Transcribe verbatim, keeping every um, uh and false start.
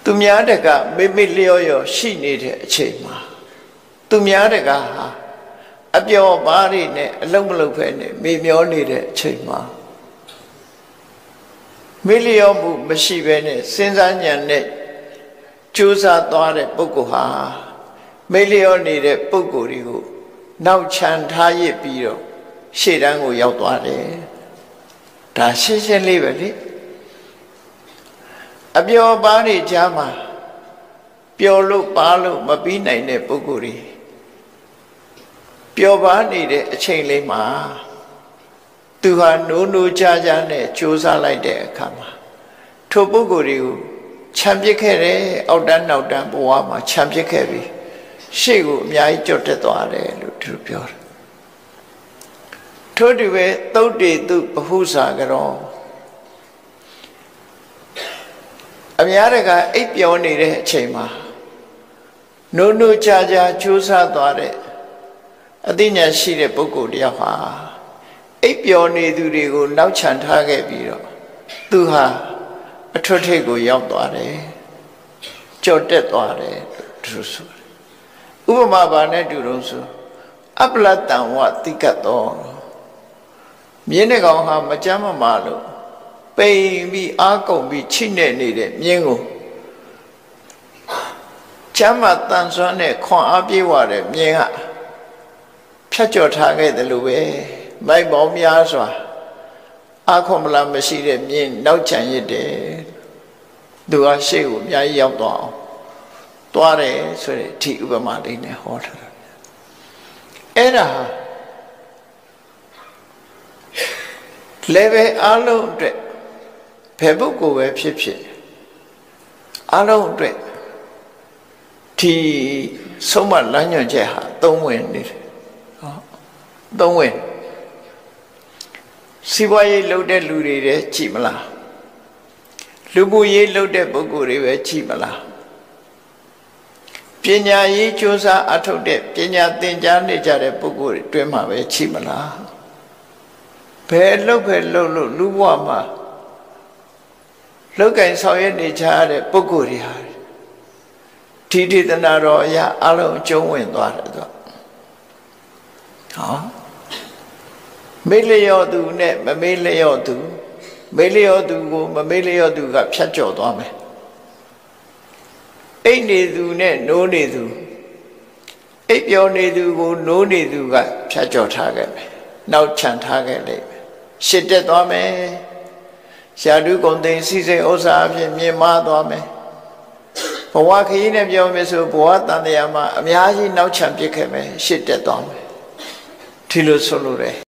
သူများတကမိမိလျော်ရောရှိနေတဲ့အချိန်မှာသူများတကဟာအပျော်ပါးတွေနဲ့အလုံးမလုံးဖဲနဲ့မေမျောနေတဲ့အချိန်မှာမေလျော်မှုမရှိဘဲနဲ့စဉ်းစားဉာဏ်နဲ့ကြိုးစားသွားတဲ့ပုဂ္ဂိုလ်ဟာမေလျော်နေတဲ့ပုဂ္ဂိုလ်တွေကိုနောက်ချန်ထားရစ်ပြီးတော့ရှေ့တန်းကိုရောက်သွားတယ်ဒါရှင်းရှင်းလေးပဲလေအပျော်ပါးတွေကြားမှာပျော်လို့ပါလို့မပြီးနိုင်တဲ့ပုဂ္ဂိုလ်တွေပျော်ပါနေတဲ့အချိန်လေးမှာသူဟာနိုးနိုးကြားကြားနဲ့ကြိုးစားလိုက်တဲ့အခါမှာထိုပုဂ္ဂိုလ်တွေကိုခြံပစ်ခဲ့တယ်အောက်တန်းနောက်တန်းဘဝမှာခြံပစ်ခဲ့ပြီးရှေ့ကိုအများကြီးကြော့တက်သွားတယ်လို့သူပြောတယ်ထို့တူပဲသုတ်တေသူဘဟုစာကြောအများတကအိပ်ပျော်နေတဲ့အချိန်မှာနိုးနိုးကြားကြားကြိုးစားသွားတဲ့အသိဉာဏ်ရှိတဲ့ပုဂ္ဂိုလ်တယောက်ဟာအိပ်ပျော်နေသူတွေကိုနောက်ချန်ထားခဲ့ပြီးတော့သူဟာအထွတ်ထိပ်ကိုရောက်သွားတယ်ကြော့တက်သွားတယ်သူဆိုတယ်ဥပမာပါနဲ့တူတော့ဆိုအပလတံဝတိကတ်တော်မြင်းတဲ့ကောင်ဟာမကြမ်းမမာလို့ပိန်ပြီးအားကုန်ပြီးချိနဲ့နေတဲ့မြင်းကိုကျမ်းမာတန်ဆွမ်းတဲ့ခွန်အားပြေးဝတဲ့မြင်းကဖြတ်ကျော်ထားခဲ့တယ်လို့ပဲမိုက်ပေါင်းများစွာအာခွန်မလားမရှိတဲ့မြင်းနောက်ချန်ရစ်တယ်သူကရှေ့ကိုအများကြီးရောက်သွားအောင်သွားတယ်ဆိုတဲ့ဒီဥပမာလေးနဲ့ဟောထားတာအဲ့ဒါလည်းပဲအလုံးအတွက်ဘယ်ပုဂ္ဂိုလ်ပဲဖြစ်ဖြစ်အလုံးအတွက်ဒီဆုံးမလမ်းညွှန်ချက်ဟာသုံးဝင်နေတယ်ဟောသုံးဝင်စီးပွားရေးလုပ်တဲ့လူတွေတဲ့ကြည့်မလားလူမှုရေးလုပ်တဲ့ပုဂ္ဂိုလ်တွေပဲကြည့်မလားပညာရေးကြိုးစားအထောက်တဲ့ပညာသင်ကြားနေကြတဲ့ပုဂ္ဂိုလ်တွေတွင်မှာပဲကြည့်မလားဘယ်လုပ်ပဲလုပ်လို့လူဘဝမှာလောက်ကင်ဆောင်ရွက်နေကြတဲ့ပုဂ္ဂိုလ်တွေဟာဒီဒေသနာတော်အရာအလုံးအကျုံးဝင်သွားတယ်တော့ဟောမေ့လျော့သူနဲ့မမေ့လျော့သူမေ့လျော့သူကိုမမေ့လျော့သူကဖြတ်ကျော်သွားမယ်အိတ်နေသူနဲ့နိုးနေသူအိပ်ပျော်နေသူကိုနိုးနေသူကဖြတ်ကျော်ထားခဲ့မယ်နောက်ချန်ထားခဲ့လိမ့်မယ်ရှစ်တက်သွားမယ်ရှာတုကုန်သိစီစိတ်ဥစ္စာအဖြစ်မြင်မာသွားမယ်ဘဝခရီးနဲ့ပြောမယ်ဆိုဘဝတန်တရားမှာအများကြီးနောက်ချန်ပြစ်ခဲ့မယ်ရှစ်တက်သွားမယ်ဒီလိုဆိုလို့ရတယ်